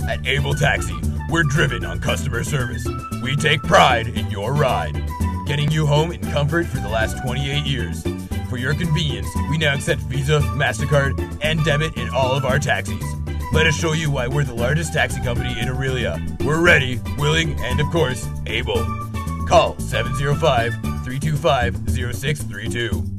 At Able Taxi, we're driven on customer service. We take pride in your ride, getting you home in comfort for the last 28 years. For your convenience, we now accept Visa, MasterCard, and debit in all of our taxis. Let us show you why we're the largest taxi company in Aurelia. We're ready, willing, and of course, able. Call 705-325-0632.